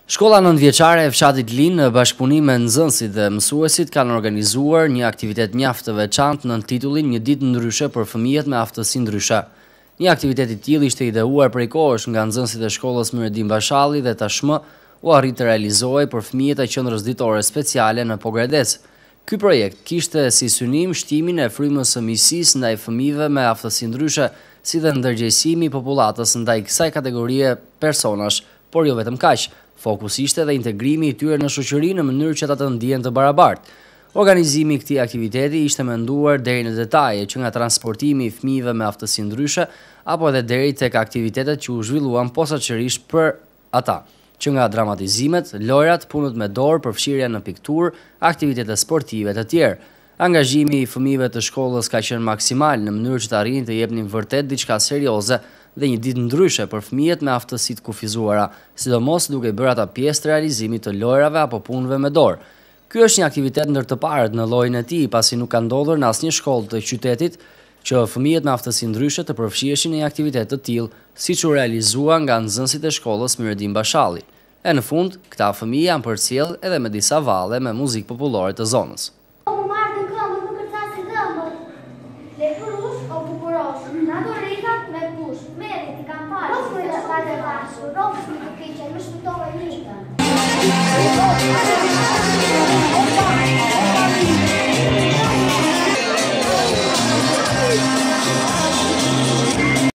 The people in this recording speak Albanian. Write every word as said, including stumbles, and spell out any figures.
Shkolla nëntëvjeçare e fshatit Lin në bashkëpunim me nxënësit dhe mësuesit kanë organizuar një aktivitet mjaft të veçantë nën titullin Një ditë ndryshe për fëmijët me aftësi ndryshe. Një aktivitet i tillë ishte ideuar prej kohësh nga nxënësit e shkollës Myredin Bashalli dhe tashmë u arrit të realizohej për fëmijët e qendrës ditore speciale në Pogradec. Ky projekt kishte si synim shtimin e frymës së miqësisë ndaj fëmijëve me aftësi ndryshe, si dhe ndërgjegjësimi i popullatës ndaj kësaj kategorie personash, por jo vetëm kaq. Fokus ishte dhe integrimi i tyre në shoqëri në mënyrë që ata të ndihen të barabartë. Organizimi i këtij aktiviteti ishte menduar deri në detaje, që nga transportimi i fëmijëve me aftësi ndryshe apo edhe deri tek aktivitetet që u zhvilluan posaçërisht për ata, që nga dramatizimet, lojrat, punët me dorë, përfshirja në pikturë, aktivitete sportive të tjerë. Angazhimi i fëmijëve të shkollës ka qenë maksimal në mënyrë që të arrijnë të jepnin vërtet diçka serioze dhe një ditë ndryshe për fëmijët me aftësi të kufizuara, sidomos duke bërë ata pjesë të realizimit të lojrave apo punëve me dorë. Ky është një aktivitet ndër të parët në llojin e tij, pasi nuk ka ndodhur në asnjë shkollë të qytetit që fëmijët me aftësi ndryshe të përfshiheshin në një aktivitet të tillë, siç u realizua nga nxënësit e shkollës Myredin Bashalli. E në fund, këta fëmijë janë përcjell edhe me disa valle me muzikë popullore të zonës. Me push, me ti kam parë. Mos më lë pa të vasu, rrofsh më të keqen, më shpëtove një.